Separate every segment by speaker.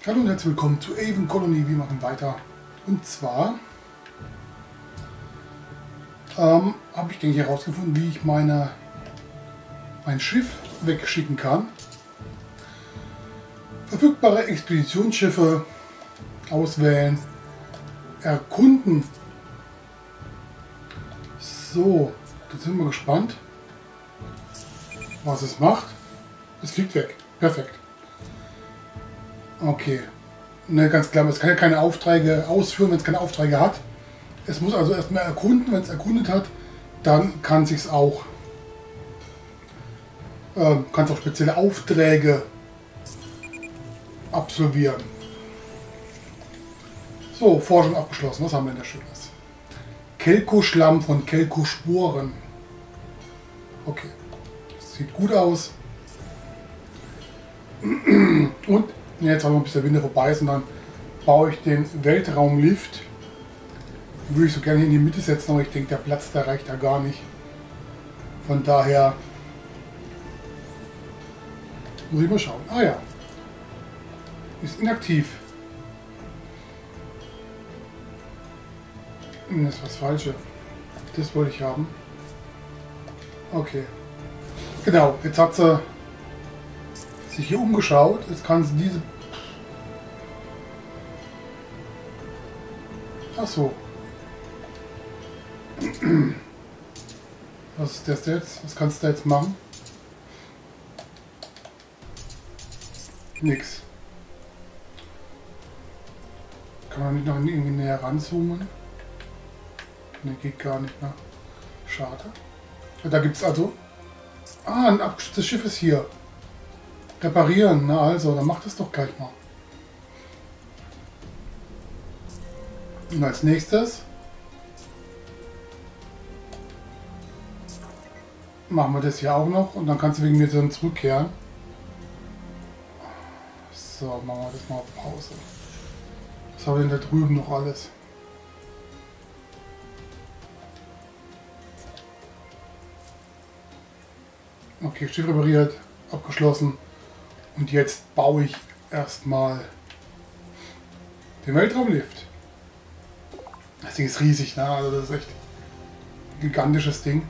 Speaker 1: Hallo und herzlich willkommen zu Aven Colony. Wir machen weiter. Und zwar habe ich, denke ich, herausgefunden, wie ich mein Schiff wegschicken kann. Verfügbare Expeditionsschiffe auswählen, erkunden. So, jetzt sind wir gespannt, was es macht. Es fliegt weg. Perfekt. Okay. Ne, ganz klar, es kann ja keine Aufträge ausführen, wenn es keine Aufträge hat. Es muss also erstmal erkunden. Wenn es erkundet hat, dann kann es auch spezielle Aufträge absolvieren. So, Forschung abgeschlossen. Was haben wir denn da Schönes? Kelkoschlamm von Kelkosporen. Okay, das sieht gut aus. Und jetzt haben wir, bis der Winter vorbei ist, und dann baue ich den Weltraumlift. Den würde ich so gerne hier in die Mitte setzen, aber ich denke, der Platz, der reicht da gar nicht. Von daher muss ich mal schauen. Ah ja, ist inaktiv. Das ist was Falsches. Das wollte ich haben. Okay. Genau, jetzt hat sie sich hier umgeschaut. Jetzt kann sie diese... Ach so. Was ist das jetzt? Was kannst du jetzt machen? Nix. Kann man nicht noch irgendwie näher ranzoomen? Ne, geht gar nicht mehr. Schade. Ja, da gibt es also... Ah, ein abgestürztes Schiff ist hier. Reparieren, na also, dann macht es doch gleich mal. Und als nächstes machen wir das hier auch noch und dann kannst du wegen mir dann zurückkehren. So, machen wir das mal auf Pause. Was haben wir denn da drüben noch alles? Okay, Schiff repariert, abgeschlossen. Und jetzt baue ich erstmal den Weltraumlift. Das Ding ist riesig, ne? Also das ist echt ein gigantisches Ding.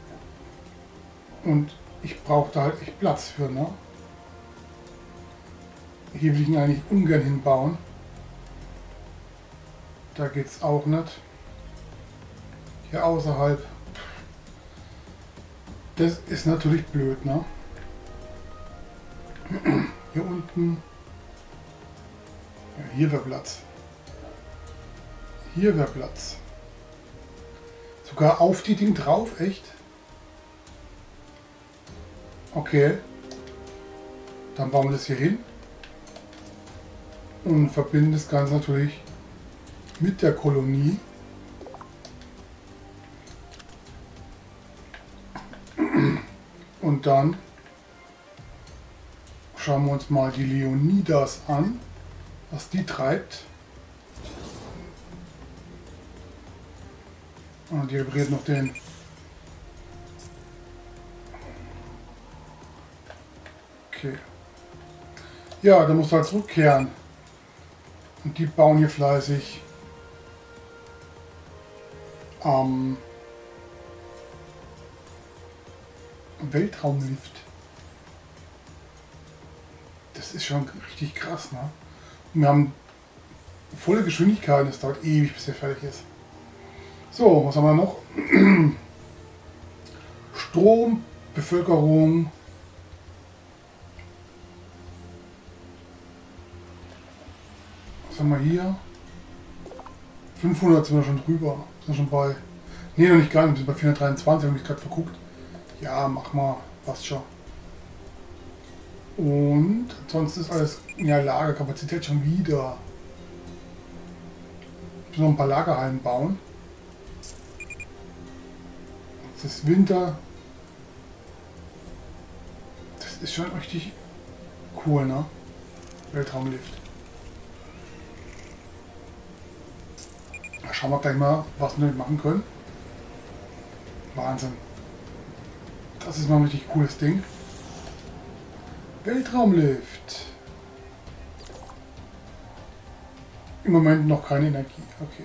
Speaker 1: Und ich brauche da halt echt Platz für, ne? Hier will ich ihn eigentlich ungern hinbauen. Da geht es auch nicht. Hier außerhalb. Das ist natürlich blöd, ne? Hier unten. Ja, hier wäre Platz. Hier wäre Platz. Sogar auf die Ding drauf, echt? Okay. Dann bauen wir das hier hin. Und verbinden das Ganze natürlich mit der Kolonie. Und dann schauen wir uns mal die Leonidas an, was die treibt. Und die repariert noch den okay. Ja, da muss halt zurückkehren. Und die bauen hier fleißig Weltraumlift. Das ist schon richtig krass, ne? Und wir haben volle Geschwindigkeit, es dauert ewig, bis er fertig ist. So, was haben wir noch? Strom, Bevölkerung. Was haben wir hier? 500 sind wir schon drüber. Sind wir schon bei... Ne, noch nicht gar nicht, wir sind bei 423, habe ich gerade verguckt. Ja, mach mal, passt schon. Und ansonsten ist alles, ja, Lagerkapazität schon wieder. Ich muss noch ein paar Lagerhallen bauen. Es ist Winter. Das ist schon richtig cool, ne? Weltraumlift. Da schauen wir gleich mal, was wir damit machen können. Wahnsinn. Das ist mal ein richtig cooles Ding. Weltraumlift. Im Moment noch keine Energie. Okay.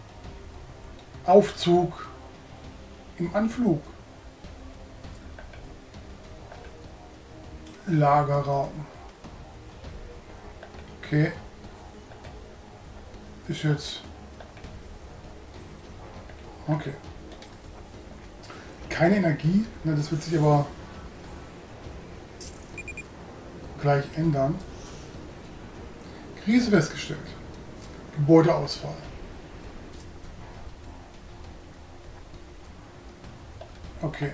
Speaker 1: Aufzug im Anflug. Lagerraum. Okay. Ist jetzt... Okay. Keine Energie. Ne, das wird sich aber gleich ändern. Krise festgestellt. Gebäudeausfall. Okay.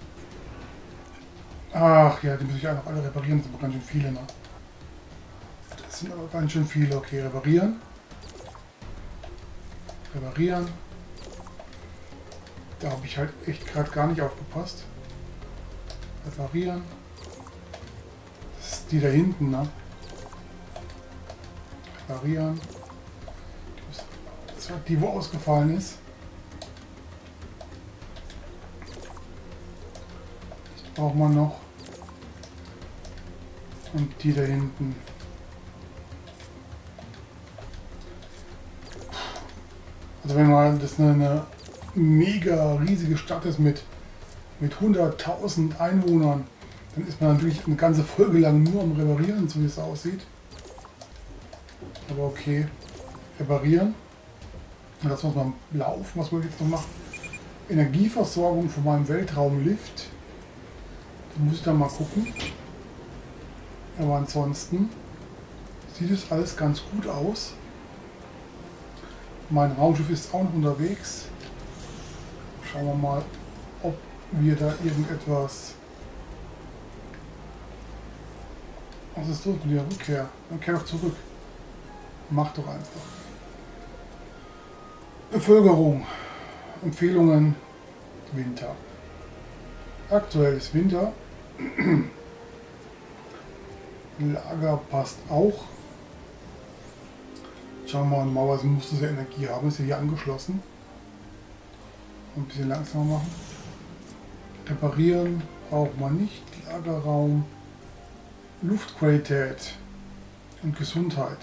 Speaker 1: Ach ja, die muss ich einfach alle reparieren. Das sind aber ganz schön viele, ne? Das sind aber ganz schön viele. Okay, reparieren. Reparieren. Da habe ich halt echt gerade gar nicht aufgepasst. Reparieren. Das ist die da hinten, ne? Reparieren. Das war die, wo ausgefallen ist. Das braucht man noch. Und die da hinten. Also wenn man das eine mega riesige Stadt ist mit 100.000 Einwohnern, dann ist man natürlich eine ganze Folge lang nur am Reparieren, so wie es aussieht. Aber okay, reparieren. Das muss man laufen, was wollte ich jetzt noch machen? Energieversorgung von meinem Weltraumlift. Da muss ich dann mal gucken. Aber ansonsten sieht es alles ganz gut aus. Mein Raumschiff ist auch noch unterwegs. Schauen wir mal, ob wir da irgendetwas... Was ist los mit der Rückkehr? Dann kehr doch zurück. Mach doch einfach. Bevölkerung. Empfehlungen. Winter. Aktuell ist Winter. Lager passt auch. Schauen wir mal, was muss diese Energie haben. Ist ja hier angeschlossen. Ein bisschen langsamer machen. Reparieren braucht man nicht. Lagerraum. Luftqualität und Gesundheit.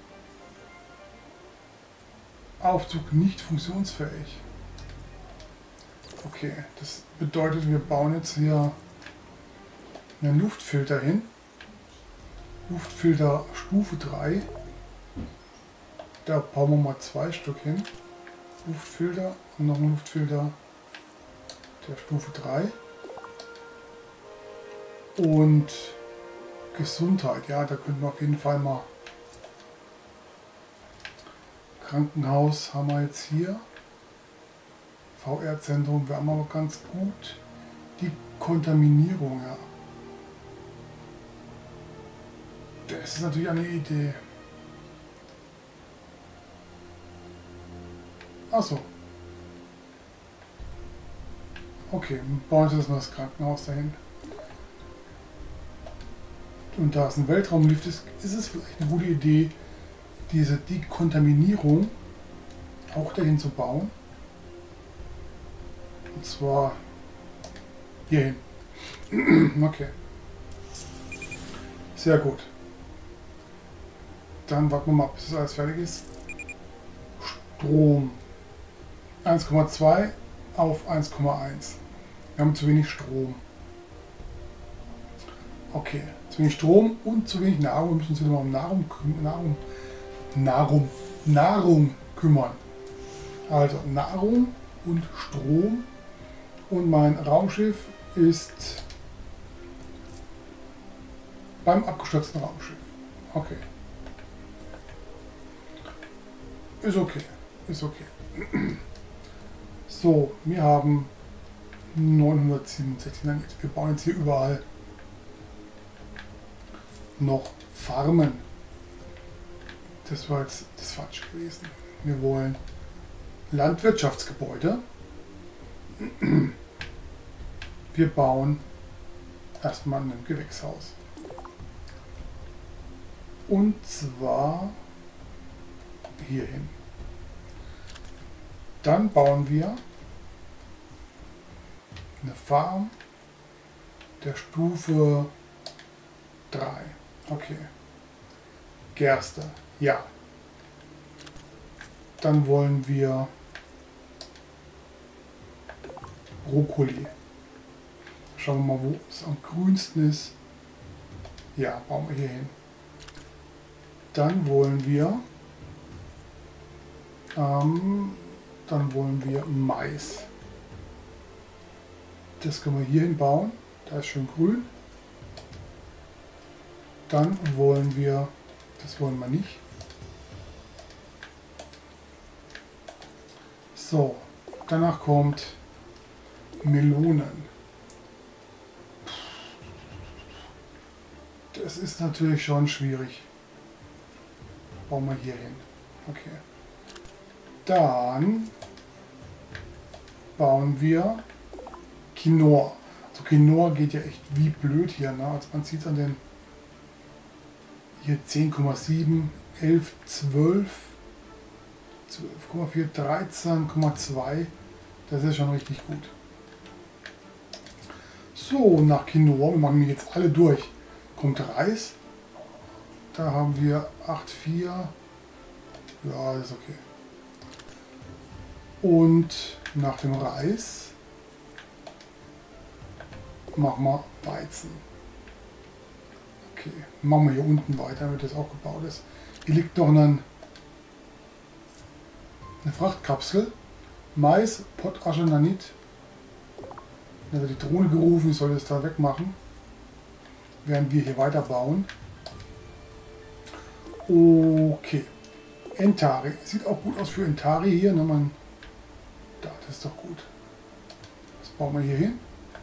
Speaker 1: Aufzug nicht funktionsfähig. Okay, das bedeutet, wir bauen jetzt hier einen Luftfilter hin. Luftfilter Stufe 3. Da bauen wir mal 2 Stück hin. Luftfilter und noch ein Luftfilter der Stufe 3. Und Gesundheit, ja, da könnten wir auf jeden Fall mal. Krankenhaus haben wir jetzt hier. VR-Zentrum, wir haben aber ganz gut. Die Kontaminierung, ja. Das ist natürlich eine Idee. Achso. Okay, wir bauen jetzt mal das Krankenhaus dahin. Und da es ein Weltraumlift ist, ist es vielleicht eine gute Idee, diese Dekontaminierung auch dahin zu bauen. Und zwar hierhin. Okay. Sehr gut. Dann warten wir mal, bis das alles fertig ist. Strom. 1,2 auf 1,1. Wir haben zu wenig Strom. Okay, zu wenig Strom und zu wenig Nahrung. Wir müssen uns wieder mal um Nahrung kümmern. Also Nahrung und Strom. Und mein Raumschiff ist beim abgestürzten Raumschiff. Okay. Ist okay. Ist okay. So, wir haben 967. Wir bauen jetzt hier überall noch Farmen. Das war jetzt das falsch gewesen. Wir wollen Landwirtschaftsgebäude. Wir bauen erstmal ein Gewächshaus. Und zwar hierhin. Dann bauen wir eine Farm der Stufe 3. Okay. Gerste. Ja. Dann wollen wir Brokkoli. Schauen wir mal, wo es am grünsten ist. Ja, bauen wir hier hin. Dann wollen wir Mais. Das können wir hier hin bauen. Da ist schön grün. Dann wollen wir, das wollen wir nicht. So, danach kommt Melonen. Das ist natürlich schon schwierig. Bauen wir hier hin. Okay. Dann bauen wir Quinoa. Also Quinoa geht ja echt wie blöd hier. Ne? Also man sieht an den hier 10,7, 11, 12, 12,4, 13,2. Das ist schon richtig gut. So, nach Quinoa, wir machen jetzt alle durch, kommt Reis. Da haben wir 8,4. Ja, das ist okay. Und nach dem Reis machen wir Weizen. Okay, machen wir hier unten weiter, damit das auch gebaut ist. Hier liegt noch eine Frachtkapsel. Mais, Potasche, Nanit. Da wird die Drohne gerufen, ich soll das da wegmachen, während wir hier weiter bauen. Okay. Entari. Sieht auch gut aus für Entari hier. Ne? Das ist doch gut. Das bauen wir hier hin.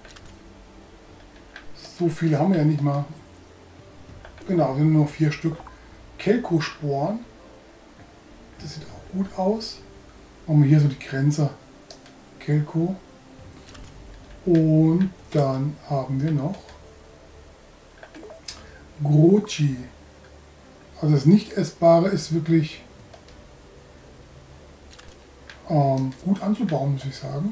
Speaker 1: So viele haben wir ja nicht mal. Genau, sind nur 4 Stück. Kelkosporen. Das sieht auch gut aus. Machen wir hier so die Grenze. Kelko. Und dann haben wir noch Grochi. Also das Nicht-Essbare ist wirklich gut anzubauen, muss ich sagen.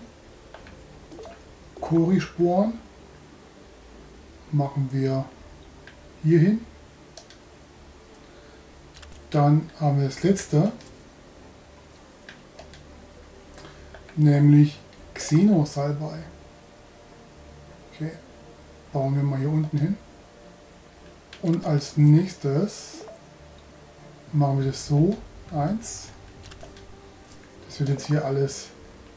Speaker 1: Korisporen machen wir hier hin. Dann haben wir das letzte, nämlich Xenosalbei. Okay, bauen wir mal hier unten hin. Und als nächstes machen wir das so. 1. Das wird jetzt hier alles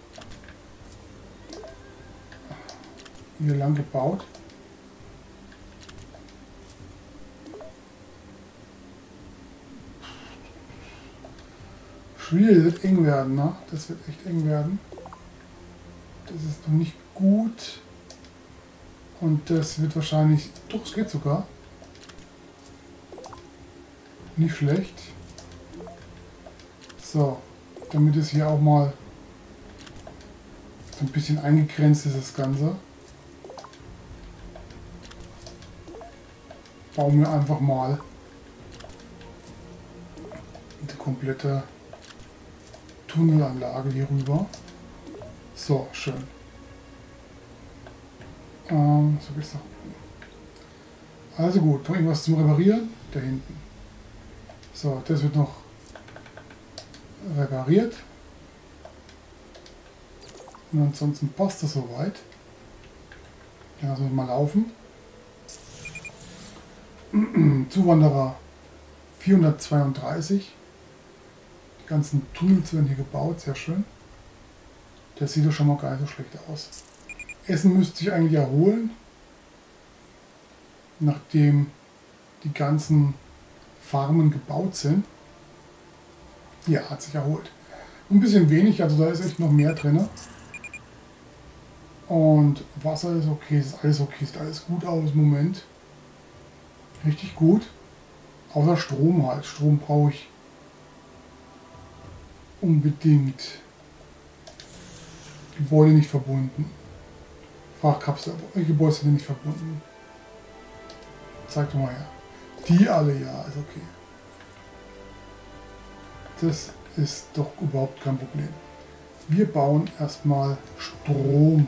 Speaker 1: hier lang gebaut. Schwierig, das wird eng werden, ne? Das wird echt eng werden. Das ist noch nicht gut. Und das wird wahrscheinlich... Doch, es geht sogar. Nicht schlecht. So, damit es hier auch mal so ein bisschen eingegrenzt ist, das Ganze. Bauen wir einfach mal die komplette Tunnelanlage hier rüber. So, schön. So geht's nach unten. Also gut, noch irgendwas zum Reparieren? Da hinten. So, das wird noch repariert. Und ansonsten passt das soweit. Ja, also mal laufen. Zuwanderer 432. Die ganzen Tunnels werden hier gebaut, sehr schön. Das sieht doch schon mal gar nicht so schlecht aus. Essen müsste sich eigentlich erholen, nachdem die ganzen Farmen gebaut sind. Ja, hat sich erholt. Ein bisschen wenig, also da ist echt noch mehr drin. Und Wasser ist okay, ist alles okay, sieht alles gut aus im Moment. Richtig gut. Außer Strom halt. Strom brauche ich unbedingt. Gebäude nicht verbunden. Frachtkapsel, Gebäude sind nicht verbunden. Zeig doch mal her. Die alle, ja, ist okay. Das ist doch überhaupt kein Problem. Wir bauen erstmal Strom.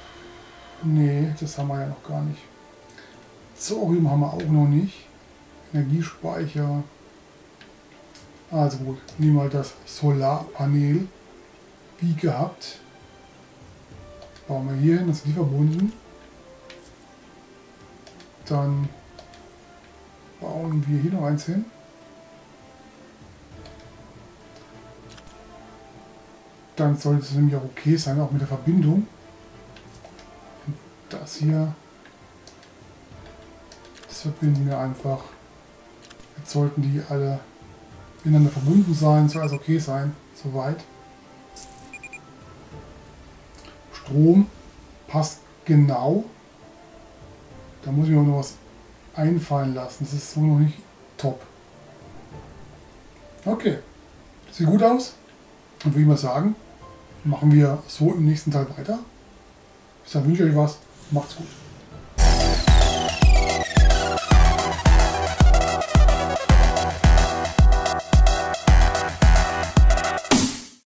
Speaker 1: Nee, das haben wir ja noch gar nicht. Thorium haben wir auch noch nicht. Energiespeicher. Also gut, nehmen wir das Solarpanel wie gehabt. Bauen wir hier hin, das ist die verbunden. Dann bauen wir hier noch eins hin. Dann sollte es nämlich auch okay sein, auch mit der Verbindung. Und das hier, das verbinden wir einfach. Jetzt sollten die alle miteinander verbunden sein, soll also okay sein, soweit. Strom passt genau. Da muss ich mir noch was einfallen lassen. Das ist so noch nicht top. Okay, sieht gut aus. Und würde ich mal sagen, machen wir so im nächsten Teil weiter. Bis dann wünsche ich euch was. Macht's gut.